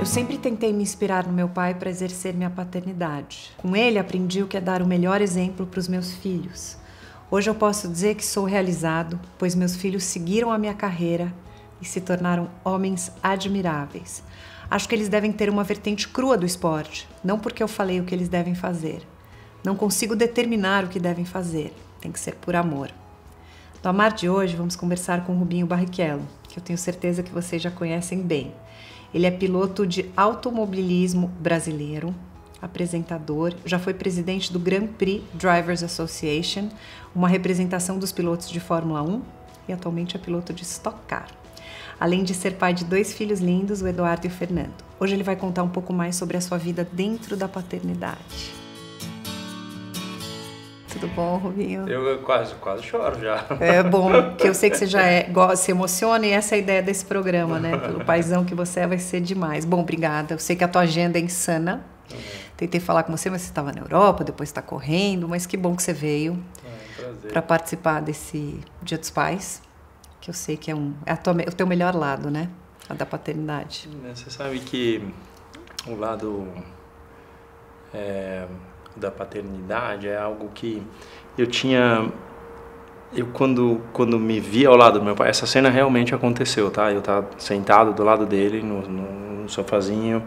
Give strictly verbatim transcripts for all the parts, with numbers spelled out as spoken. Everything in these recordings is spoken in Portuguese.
sempre tentei me inspirar no meu pai para exercer minha paternidade. Com ele aprendi o que é dar o melhor exemplo para os meus filhos. Hoje eu posso dizer que sou realizado, pois meus filhos seguiram a minha carreira e se tornaram homens admiráveis. Acho que eles devem ter uma vertente crua do esporte, não porque eu falei o que eles devem fazer. Não consigo determinar o que devem fazer, tem que ser por amor. No Amar de hoje vamos conversar com o Rubinho Barrichello, que eu tenho certeza que vocês já conhecem bem. Ele é piloto de automobilismo brasileiro, apresentador, já foi presidente do Grand Prix Drivers Association, uma representação dos pilotos de Fórmula um, e atualmente é piloto de Stock Car. Além de ser pai de dois filhos lindos, o Eduardo e o Fernando. Hoje ele vai contar um pouco mais sobre a sua vida dentro da paternidade. Tudo bom, Rubinho? Eu quase, quase choro já. É bom, que eu sei que você já é, se emociona e essa é a ideia desse programa, né? Pelo paizão que você é, vai ser demais. Bom, obrigada. Eu sei que a tua agenda é insana. Uhum. Tentei falar com você, mas você estava na Europa, depois está correndo, mas que bom que você veio é, para participar desse Dia dos Pais, que eu sei que é, um, é a tua, o teu melhor lado, né? A da paternidade. Você sabe que o lado... É... da paternidade é algo que eu tinha, eu quando, quando me vi ao lado do meu pai, essa cena realmente aconteceu, tá? Eu tava sentado do lado dele no, no, no sofazinho,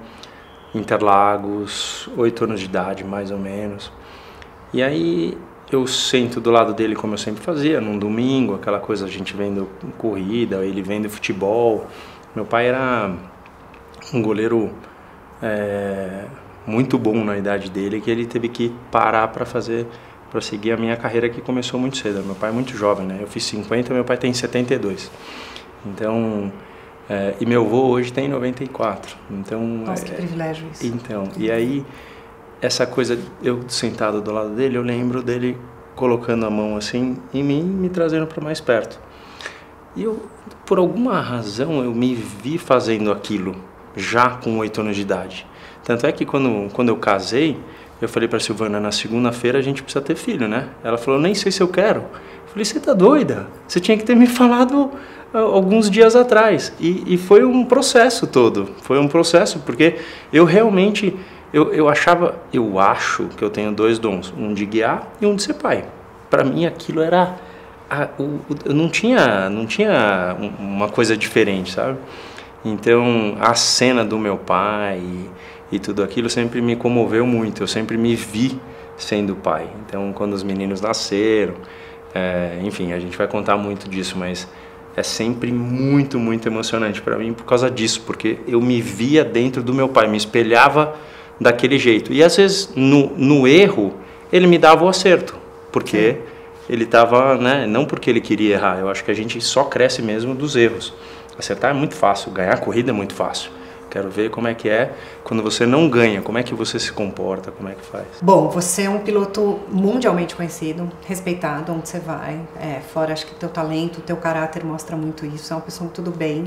Interlagos, oito anos de idade mais ou menos, e aí eu sento do lado dele como eu sempre fazia, num domingo, aquela coisa, a gente vendo corrida, ele vendo futebol. Meu pai era um goleiro é, muito bom na idade dele, que ele teve que parar para fazer, para seguir a minha carreira, que começou muito cedo. Meu pai é muito jovem, né? Eu fiz cinquenta, meu pai tem setenta e dois. Então, é, e meu avô hoje tem noventa e quatro. Então, nossa, é, que privilégio isso. Então, e aí, essa coisa, eu sentado do lado dele, eu lembro dele colocando a mão assim em mim, me trazendo para mais perto. E eu, por alguma razão, eu me vi fazendo aquilo, já com oito anos de idade. Tanto é que quando, quando eu casei, eu falei para a Silvana, na segunda-feira a gente precisa ter filho, né? Ela falou, nem sei se eu quero. Eu falei, você tá doida? Você tinha que ter me falado uh, alguns dias atrás. E, e foi um processo todo, foi um processo, porque eu realmente, eu, eu achava, eu acho que eu tenho dois dons, um de guiar e um de ser pai. Para mim aquilo era, a, o, o, eu não tinha, não tinha uma coisa diferente, sabe? Então a cena do meu pai... E tudo aquilo sempre me comoveu muito, eu sempre me vi sendo pai. Então, quando os meninos nasceram, é, enfim, a gente vai contar muito disso, mas é sempre muito, muito emocionante para mim por causa disso, porque eu me via dentro do meu pai, me espelhava daquele jeito. E às vezes, no, no erro, ele me dava o acerto, porque Sim. ele estava, né, não porque ele queria errar, eu acho que a gente só cresce mesmo dos erros. Acertar é muito fácil, ganhar a corrida é muito fácil. Quero ver como é que é quando você não ganha, como é que você se comporta, como é que faz. Bom, você é um piloto mundialmente conhecido, respeitado onde você vai. É, fora, acho que teu talento, teu caráter mostra muito isso. É uma pessoa tudo bem.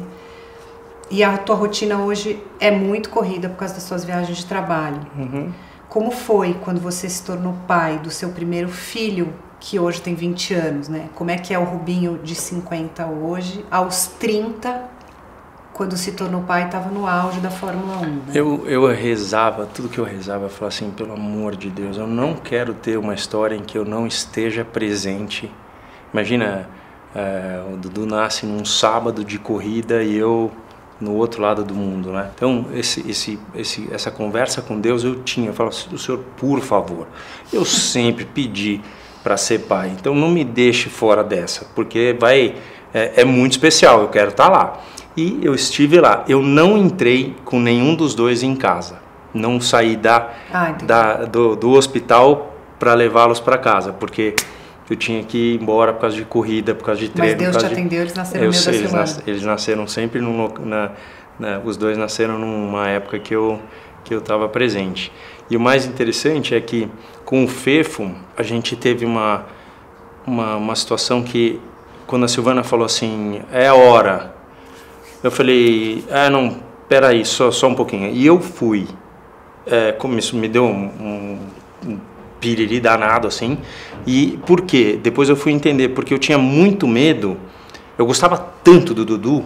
E a tua rotina hoje é muito corrida por causa das suas viagens de trabalho. Uhum. Como foi quando você se tornou pai do seu primeiro filho, que hoje tem vinte anos, né? Como é que é o Rubinho de cinquenta hoje, aos trinta, quando se tornou pai, estava no auge da Fórmula um, né? Eu, eu rezava, tudo que eu rezava, eu falava assim, pelo amor de Deus, eu não quero ter uma história em que eu não esteja presente. Imagina, é, o Dudu nasce num sábado de corrida e eu no outro lado do mundo, né? Então, esse, esse, esse, essa conversa com Deus eu tinha, eu falava, o Senhor, por favor, eu sempre pedi para ser pai, então não me deixe fora dessa, porque vai, é, é muito especial, eu quero estar lá. E eu estive lá, eu não entrei com nenhum dos dois em casa, não saí da, ah, da, do, do hospital para levá-los para casa, porque eu tinha que ir embora por causa de corrida, por causa de treino. Mas Deus te de... atendeu, eles nasceram no meio da eles semana. Nas, eles nasceram sempre, num, na, na, os dois nasceram numa época que eu que eu estava presente. E o mais interessante é que com o Fefo a gente teve uma, uma, uma situação que, quando a Silvana falou assim, é a hora, eu falei, ah não, peraí, só, só um pouquinho. E eu fui, é, como isso me deu um, um, um piriri danado assim. E por quê? Depois eu fui entender, porque eu tinha muito medo, eu gostava tanto do Dudu,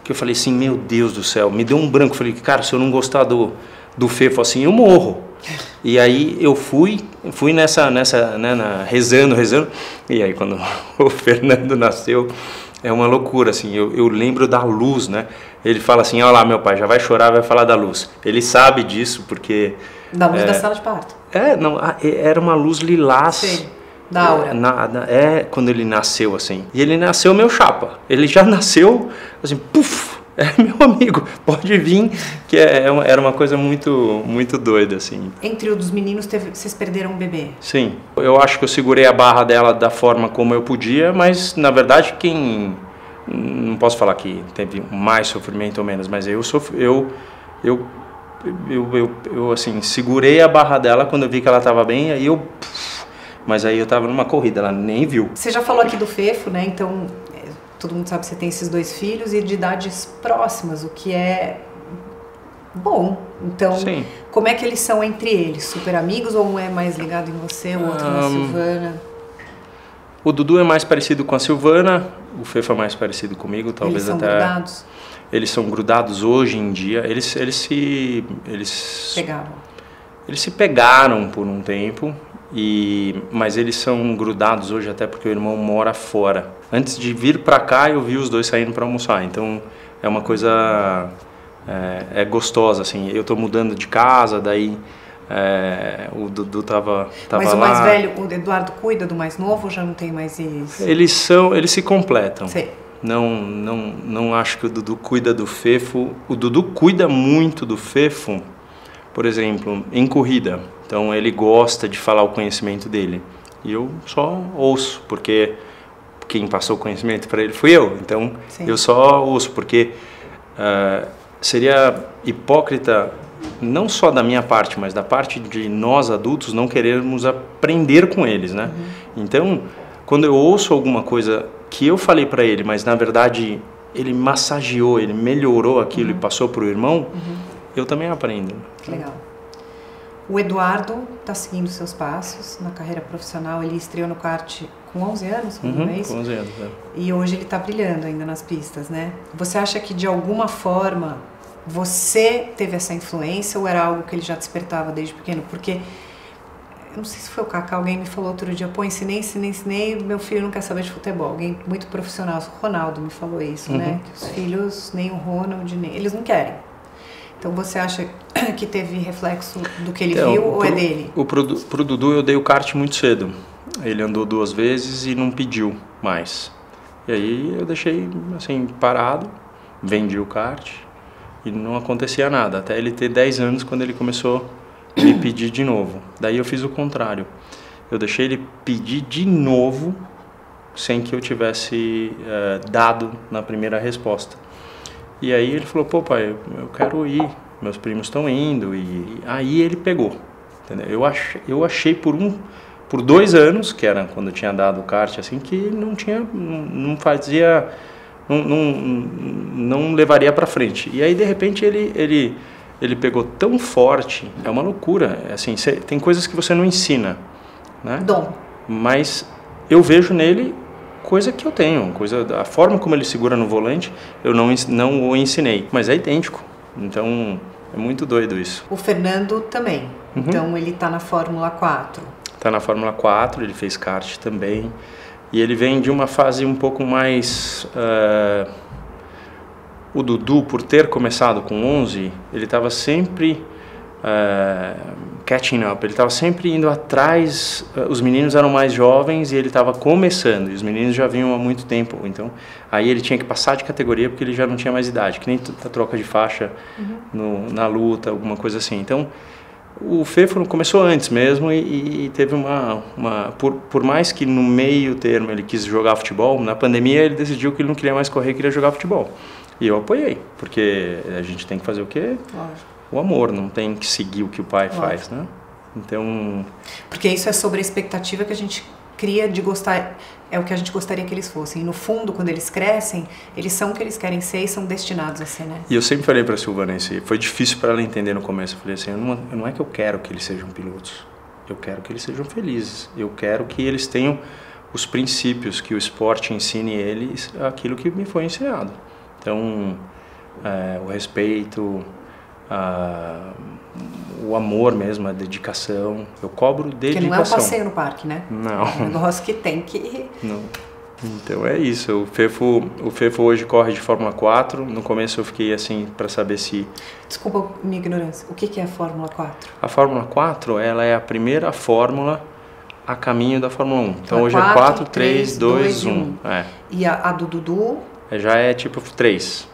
que eu falei assim, meu Deus do céu, me deu um branco. Eu falei, cara, se eu não gostar do, do Fefo assim, eu morro. E aí eu fui, fui nessa, nessa né, na, rezando, rezando. E aí quando o Fernando nasceu, é uma loucura, assim. Eu, eu lembro da luz, né? Ele fala assim, olha lá, meu pai, já vai chorar, vai falar da luz. Ele sabe disso, porque... Da luz é, da sala de parto. É, não, era uma luz lilás. Sei. Da aura. Na, na, é, quando ele nasceu, assim. E ele nasceu meu chapa. Ele já nasceu, assim, puf, é meu amigo, pode vir, que é, é, era uma coisa muito, muito doida, assim. Entre os meninos, teve, vocês perderam um bebê? Sim. Eu acho que eu segurei a barra dela da forma como eu podia, mas, na verdade, quem... Não posso falar que teve mais sofrimento ou menos, mas eu sofri, eu, eu, eu, eu, eu, assim, segurei a barra dela quando eu vi que ela estava bem, aí eu... Mas aí eu estava numa corrida, ela nem viu. Você já falou aqui do Fefo, né? Então, todo mundo sabe que você tem esses dois filhos e de idades próximas, o que é bom. Então, sim. Como é que eles são entre eles? Super amigos ou um é mais ligado em você, o outro um, na Silvana? O Dudu é mais parecido com a Silvana, o Fefo é mais parecido comigo, talvez eles até... Eles são grudados? Eles são grudados hoje em dia, eles, eles se... Eles pegavam? Eles se pegaram por um tempo, e, mas eles são grudados hoje até porque o irmão mora fora. Antes de vir pra cá eu vi os dois saindo para almoçar, então é uma coisa... É, é gostosa, assim. Eu tô mudando de casa, daí... É, o Dudu tava, tava Mas o lá. mais velho, o Eduardo cuida do mais novo ou já não tem mais isso? Eles são, eles se completam. Sim. Não, não, não acho que o Dudu cuida do Fefo. O Dudu cuida muito do Fefo, por exemplo, em corrida. Então ele gosta de falar o conhecimento dele. E eu só ouço, porque quem passou o conhecimento para ele fui eu. Então sim, eu só ouço, porque uh, seria hipócrita, não só da minha parte, mas da parte de nós adultos, não querermos aprender com eles, né? Uhum. Então, quando eu ouço alguma coisa que eu falei para ele, mas na verdade ele massageou, ele melhorou aquilo, uhum, e passou para o irmão, uhum, eu também aprendo. Que legal. O Eduardo está seguindo seus passos na carreira profissional. Ele estreou no kart com onze anos, uhum, não é isso? Com onze anos, é. E hoje ele está brilhando ainda nas pistas, né? Você acha que de alguma forma você teve essa influência ou era algo que ele já despertava desde pequeno? Porque, eu não sei se foi o Kaká, alguém me falou outro dia, pô, ensinei, ensinei, ensinei, meu filho não quer saber de futebol. Alguém muito profissional, o Ronaldo me falou isso, uhum, né? Que os filhos, nem o Ronald, nem, eles não querem. Então você acha que teve reflexo do que ele então, viu ou pro, é dele? O pro, pro Dudu eu dei o kart muito cedo. Ele andou duas vezes e não pediu mais. E aí eu deixei assim parado, vendi o kart e não acontecia nada. Até ele ter dez anos, quando ele começou a me pedir de novo. Daí eu fiz o contrário. Eu deixei ele pedir de novo sem que eu tivesse uh, dado na primeira resposta. E aí ele falou, pô pai, eu quero ir, meus primos estão indo, e aí ele pegou, entendeu? Eu achei, eu achei por, um, por dois anos, que era quando eu tinha dado o kart, assim, que não tinha, não fazia, não, não, não levaria para frente. E aí de repente ele, ele, ele pegou tão forte, é uma loucura, assim, cê, tem coisas que você não ensina, né? Dom. Mas eu vejo nele coisa que eu tenho, coisa, a forma como ele segura no volante, eu não, não o ensinei, mas é idêntico, então é muito doido isso. O Fernando também, uhum, então ele está na Fórmula quatro. Está na Fórmula quatro, ele fez kart também, e ele vem de uma fase um pouco mais... Uh, o Dudu, por ter começado com onze, ele estava sempre... Uh, catching up, ele estava sempre indo atrás, os meninos eram mais jovens e ele estava começando, e os meninos já vinham há muito tempo, então aí ele tinha que passar de categoria porque ele já não tinha mais idade, que nem a troca de faixa, uhum, no, na luta, alguma coisa assim. Então o Fefo começou antes mesmo e, e teve uma, uma por, por mais que no meio termo ele quis jogar futebol, na pandemia ele decidiu que ele não queria mais correr, queria jogar futebol, e eu apoiei, porque a gente tem que fazer o quê? Lógico. O amor, não tem que seguir o que o pai Lógico. faz, né? Então... Porque isso é sobre a expectativa que a gente cria de gostar, é o que a gente gostaria que eles fossem. E no fundo, quando eles crescem, eles são o que eles querem ser e são destinados a ser, né? E eu sempre falei para a Silvana, foi difícil para ela entender no começo, eu falei assim, não, não é que eu quero que eles sejam pilotos, eu quero que eles sejam felizes, eu quero que eles tenham os princípios, que o esporte ensine eles aquilo que me foi ensinado. Então, é, o respeito, a, o amor mesmo, a dedicação, eu cobro dedicação. Porque não é um passeio no parque, né? Não. É um negócio que tem que... Não. Então é isso, o Fefo, o Fefo hoje corre de Fórmula quatro, no começo eu fiquei assim para saber se... Desculpa minha ignorância, o que é a Fórmula quatro? A Fórmula quatro, ela é a primeira fórmula a caminho da Fórmula um. Então, então hoje quatro, é quatro, três, dois, um. É. E a, a do Dudu? Já é tipo três.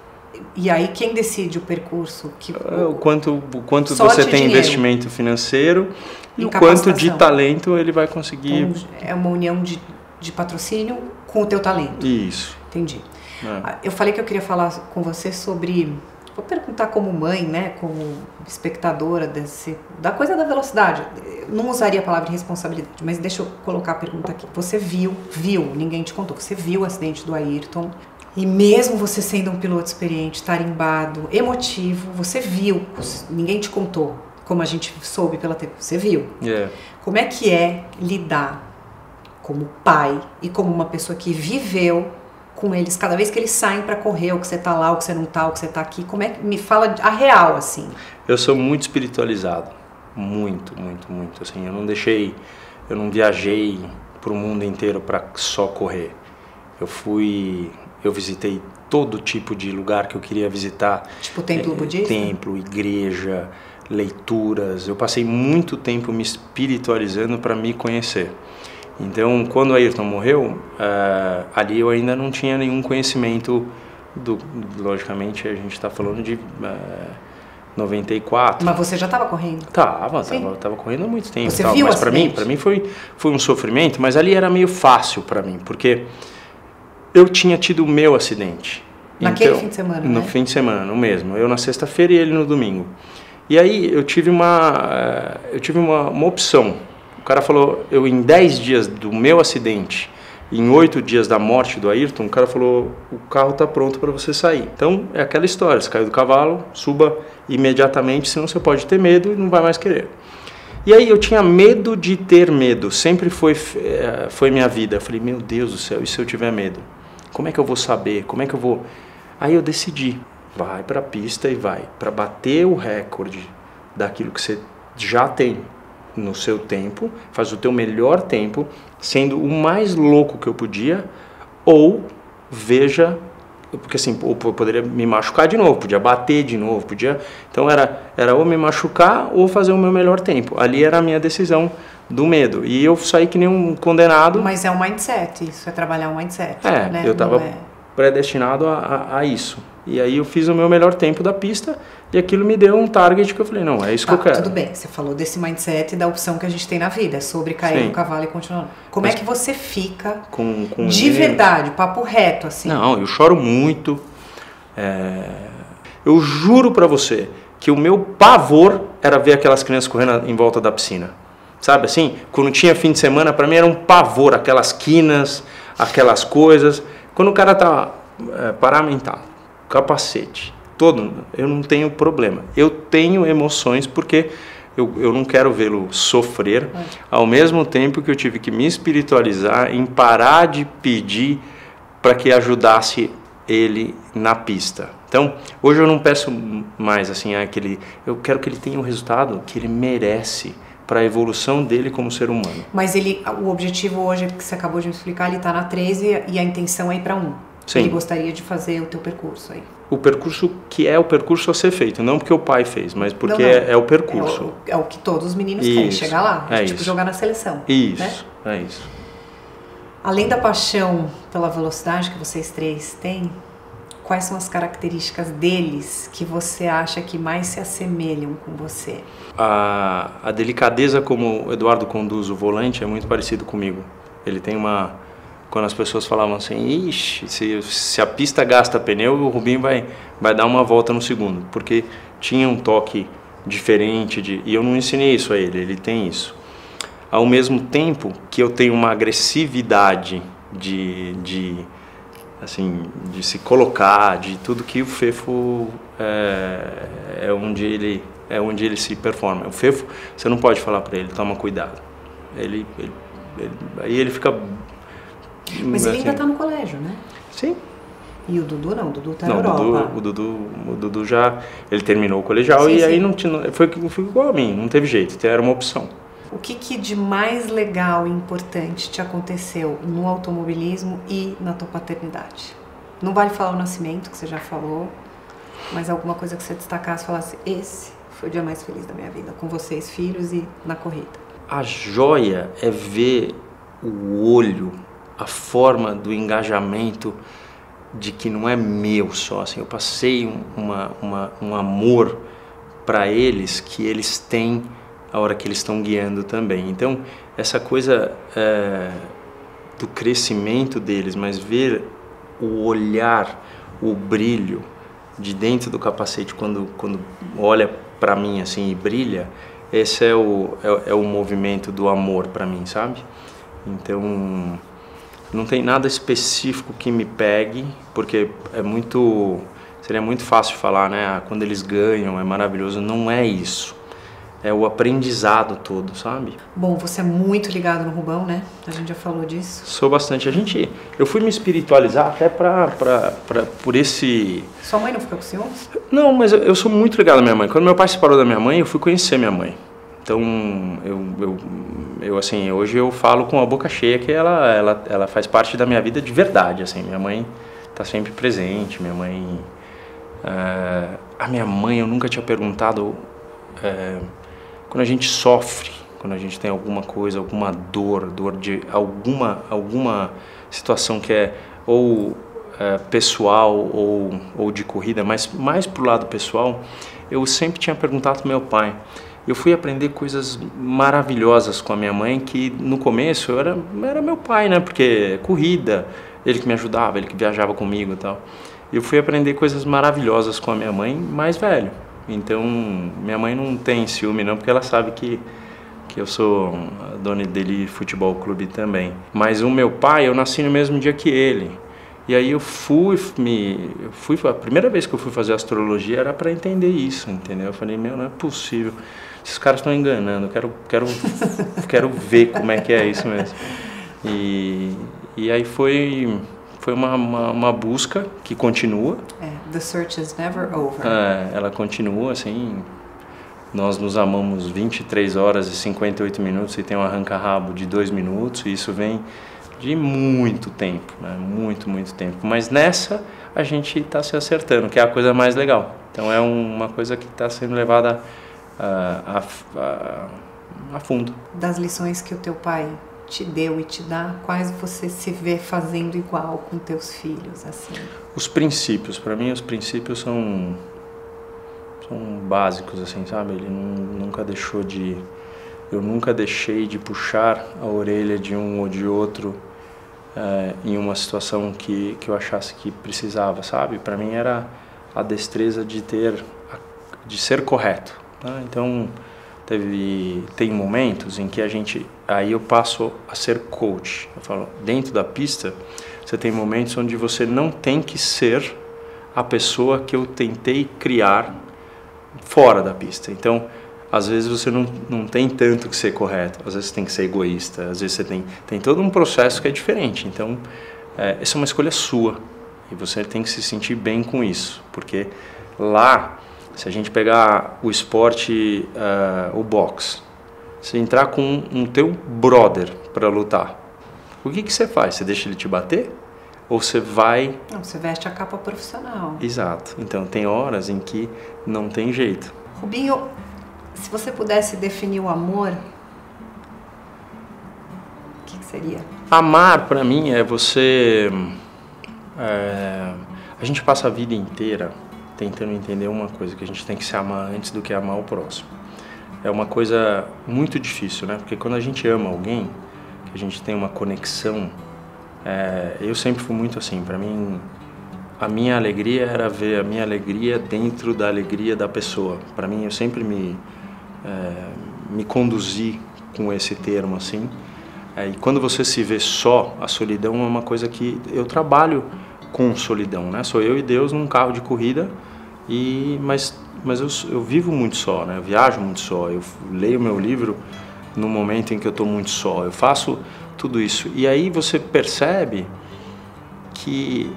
E aí quem decide o percurso? Que, o quanto, o quanto você tem dinheiro. investimento financeiro e, e o quanto de talento ele vai conseguir... Então, é uma união de, de patrocínio com o teu talento. Isso. Entendi. É. Eu falei que eu queria falar com você sobre... Vou perguntar como mãe, né, como espectadora desse, da coisa da velocidade. Eu não usaria a palavra responsabilidade, mas deixa eu colocar a pergunta aqui. Você viu, viu, ninguém te contou, você viu o acidente do Ayrton e mesmo você sendo um piloto experiente, tarimbado, emotivo, você viu, ninguém te contou, como a gente soube pela T V, você viu. Yeah. Como é que é lidar como pai e como uma pessoa que viveu com eles, cada vez que eles saem para correr, ou que você tá lá, ou que você não tá, ou que você tá aqui, como é que me fala a real, assim? Eu sou muito espiritualizado, muito, muito, muito, assim, eu não deixei, eu não viajei pro mundo inteiro para só correr. Eu fui, eu visitei todo tipo de lugar que eu queria visitar. Tipo templo é, budista? Templo, igreja, leituras. Eu passei muito tempo me espiritualizando para me conhecer. Então, quando o Ayrton morreu, uh, ali eu ainda não tinha nenhum conhecimento do, logicamente a gente está falando de uh, noventa e quatro. Mas você já estava correndo? Tava, tava, tava correndo há muito tempo. Você tava, viu mas para mim, para mim foi, foi um sofrimento, mas ali era meio fácil para mim, porque eu tinha tido o meu acidente. Naquele então, fim de semana, No né? fim de semana, no mesmo. Eu na sexta-feira e ele no domingo. E aí eu tive uma, eu tive uma, uma opção. O cara falou, eu em dez dias do meu acidente, em oito dias da morte do Ayrton, o cara falou, o carro está pronto para você sair. Então é aquela história, você caiu do cavalo, suba imediatamente, senão você pode ter medo e não vai mais querer. E aí eu tinha medo de ter medo, sempre foi, foi minha vida. Eu falei, meu Deus do céu, e se eu tiver medo? Como é que eu vou saber? Como é que eu vou... Aí eu decidi, vai para a pista e vai, para bater o recorde daquilo que você já tem no seu tempo, faz o teu melhor tempo, sendo o mais louco que eu podia, ou veja, porque assim, eu poderia me machucar de novo, podia bater de novo, podia, então era, era ou me machucar ou fazer o meu melhor tempo. Ali era a minha decisão do medo, e eu saí que nem um condenado. Mas é um mindset, isso é trabalhar um mindset. É, né? eu estava é... predestinado a, a, a isso. E aí eu fiz o meu melhor tempo da pista e aquilo me deu um target que eu falei, não, é isso tá, que eu quero. Tudo bem, você falou desse mindset da opção que a gente tem na vida, é sobre cair Sim. no cavalo e continuar. Como Mas é que você fica com, com de eles. verdade, papo reto, assim? Não, eu choro muito. É... Eu juro pra você que o meu pavor era ver aquelas crianças correndo em volta da piscina. Sabe assim? Quando tinha fim de semana, pra mim era um pavor, aquelas quinas, aquelas coisas. Quando o cara tá é, paramentado, capacete, todo, eu não tenho problema. Eu tenho emoções porque eu, eu não quero vê-lo sofrer, é. Ao mesmo tempo que eu tive que me espiritualizar em parar de pedir para que ajudasse ele na pista. Então, hoje eu não peço mais assim, aquele, eu quero que ele tenha um resultado que ele merece para a evolução dele como ser humano. Mas ele, o objetivo hoje que você acabou de me explicar, ele está na treze e a intenção é ir para um. Sim. Ele gostaria de fazer o teu percurso aí. O percurso que é o percurso a ser feito, não porque o pai fez, mas porque não, não. É, é o percurso. É o, é o que todos os meninos isso. querem, chegar lá, é tipo isso. jogar na seleção. Isso, né? é isso. Além da paixão pela velocidade que vocês três têm, quais são as características deles que você acha que mais se assemelham com você? A, a delicadeza como o Eduardo conduz o volante é muito parecido comigo. Ele tem uma... Quando as pessoas falavam assim, ixi, se, se a pista gasta pneu, o Rubinho vai, vai dar uma volta no segundo. Porque tinha um toque diferente, de, e eu não ensinei isso a ele, ele tem isso. Ao mesmo tempo que eu tenho uma agressividade de... de assim, de se colocar, de tudo que o Fefo é, é onde ele é onde ele se performa. O Fefo, você não pode falar para ele, toma cuidado. Ele, ele, ele aí ele fica. Mas ele assim, ainda está no colégio, né? Sim. E o Dudu não, o Dudu tá na Não, o Europa. Dudu, o Dudu, o Dudu já, ele terminou o colegial Sim, e sim. aí não tinha, foi, foi igual a mim, não teve jeito, era uma opção. O que, que de mais legal e importante te aconteceu no automobilismo e na tua paternidade? Não vale falar o nascimento, que você já falou, mas alguma coisa que você destacasse e falasse, esse foi o dia mais feliz da minha vida, com vocês, filhos e na corrida. A joia é ver o olho, a forma do engajamento de que não é meu só, assim, eu passei um, uma, uma, um amor para eles que eles têm a hora que eles estão guiando também. Então, essa coisa é, do crescimento deles, mas ver o olhar, o brilho de dentro do capacete quando, quando olha para mim assim e brilha, esse é o, é, é o movimento do amor para mim, sabe? Então, não tem nada específico que me pegue, porque é muito, seria muito fácil falar, né? Ah, quando eles ganham é maravilhoso. Não é isso. É o aprendizado todo, sabe? Bom, você é muito ligado no Rubão, né? A gente já falou disso. Sou bastante. A gente, eu fui me espiritualizar até pra, pra, pra, por esse... Sua mãe não fica com ciúmes? Não, mas eu, eu sou muito ligado à minha mãe. Quando meu pai se separou da minha mãe, eu fui conhecer minha mãe. Então, eu, eu, eu assim, hoje eu falo com a boca cheia que ela, ela, ela faz parte da minha vida de verdade, assim. Minha mãe tá sempre presente, minha mãe... Uh, a minha mãe, eu nunca tinha perguntado... Uh, quando a gente sofre, quando a gente tem alguma coisa, alguma dor, dor de alguma, alguma situação que é ou é, pessoal ou, ou de corrida, mas mais pro lado pessoal, eu sempre tinha perguntado pro meu pai. Eu fui aprender coisas maravilhosas com a minha mãe, que no começo eu era, era meu pai, né? Porque corrida, ele que me ajudava, ele que viajava comigo e tal. Eu fui aprender coisas maravilhosas com a minha mãe mais velho. Então, minha mãe não tem ciúme não, porque ela sabe que, que eu sou dona dele futebol clube também. Mas o meu pai, eu nasci no mesmo dia que ele. E aí eu fui, me, eu fui a primeira vez que eu fui fazer astrologia era para entender isso, entendeu? Eu falei, meu, não é possível. Esses caras estão enganando, eu quero, quero, quero ver como é que é isso mesmo. E, e aí foi... Foi uma, uma, uma busca que continua. É, the search is never over. É, ela continua, assim. Nós nos amamos vinte e três horas e cinquenta e oito minutos e tem um arranca-rabo de dois minutos. E isso vem de muito tempo, né? Muito, muito tempo. Mas nessa a gente está se acertando, que é a coisa mais legal. Então é uma coisa que está sendo levada a, a, a, a fundo. Das lições que o teu pai te deu e te dá, quais você se vê fazendo igual com teus filhos, assim? Os princípios, para mim os princípios são são básicos, assim, sabe? Ele não, nunca deixou de, eu nunca deixei de puxar a orelha de um ou de outro é, em uma situação que que eu achasse que precisava, sabe? Para mim era a destreza de ter, de ser correto, tá? Então Teve, tem momentos em que a gente, aí eu passo a ser coach. Eu falo, dentro da pista, você tem momentos onde você não tem que ser a pessoa que eu tentei criar fora da pista. Então, às vezes você não, não tem tanto que ser correto, às vezes você tem que ser egoísta, às vezes você tem, tem todo um processo que é diferente. Então, é, essa é uma escolha sua e você tem que se sentir bem com isso, porque lá... Se a gente pegar o esporte, uh, o boxe, você entrar com um, um teu brother para lutar, o que que você faz? Você deixa ele te bater? Ou você vai... Não, você veste a capa profissional. Exato. Então, tem horas em que não tem jeito. Rubinho, se você pudesse definir o amor, o que que seria? Amar, para mim, é você... É, a gente passa a vida inteira tentando entender uma coisa, que a gente tem que se amar antes do que amar o próximo. É uma coisa muito difícil, né? Porque quando a gente ama alguém, que a gente tem uma conexão, é, eu sempre fui muito assim, para mim, a minha alegria era ver a minha alegria dentro da alegria da pessoa. Para mim, eu sempre me, é, me conduzi com esse termo, assim. É, e quando você se vê só, a solidão é uma coisa que eu trabalho com solidão, né? Sou eu e Deus num carro de corrida, e, mas, mas eu, eu vivo muito só, né? Eu viajo muito só, eu leio meu livro no momento em que eu estou muito só, eu faço tudo isso. E aí você percebe que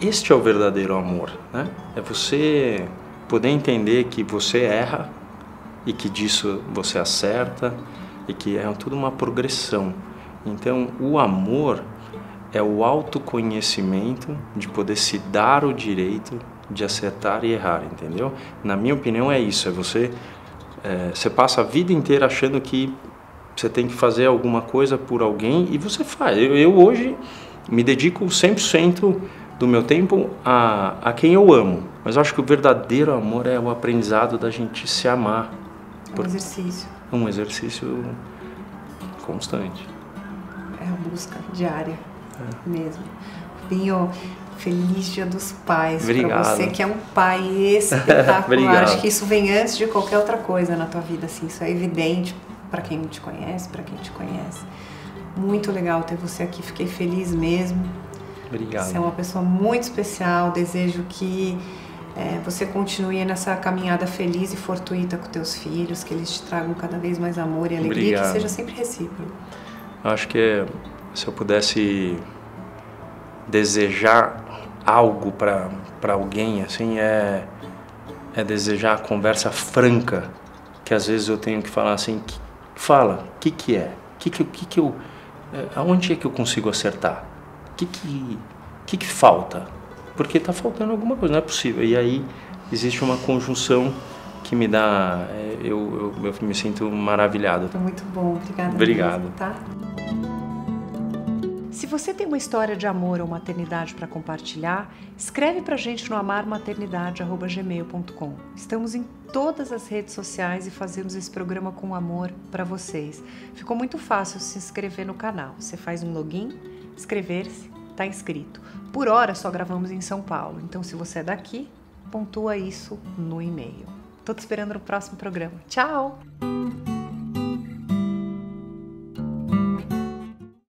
este é o verdadeiro amor, né? É você poder entender que você erra e que disso você acerta e que é tudo uma progressão. Então, o amor é o autoconhecimento de poder se dar o direito de acertar e errar, entendeu? Na minha opinião é isso, é você, é, você passa a vida inteira achando que você tem que fazer alguma coisa por alguém e você faz. Eu, eu hoje me dedico cem por cento do meu tempo a, a quem eu amo, mas eu acho que o verdadeiro amor é o aprendizado da gente se amar. Um exercício. Um exercício constante. É a busca diária é. mesmo. Binho, feliz Dia dos Pais. Para você que é um pai espetacular. Acho que isso vem antes de qualquer outra coisa na tua vida, assim. Isso é evidente para quem não te conhece, para quem te conhece. Muito legal ter você aqui. Fiquei feliz mesmo. Obrigado. Você é uma pessoa muito especial. Desejo que é, você continue nessa caminhada feliz e fortuita com teus filhos, que eles te tragam cada vez mais amor e alegria, Obrigado. Que seja sempre recíproco. Acho que se eu pudesse desejar algo para alguém, assim, é, é desejar a conversa franca, que às vezes eu tenho que falar assim, que, fala, o que que é? Que que, que que eu, aonde é que eu consigo acertar? O que que, que que falta? Porque está faltando alguma coisa, não é possível. E aí existe uma conjunção que me dá, eu, eu, eu me sinto maravilhado. Muito bom, obrigada. Obrigado. Mesmo, tá? Se você tem uma história de amor ou maternidade para compartilhar, escreve pra gente no amar maternidade arroba gmail ponto com. Estamos em todas as redes sociais e fazemos esse programa com amor para vocês. Ficou muito fácil se inscrever no canal. Você faz um login, inscrever-se, tá inscrito. Por hora só gravamos em São Paulo, então se você é daqui, pontua isso no e-mail. Tô te esperando no próximo programa. Tchau!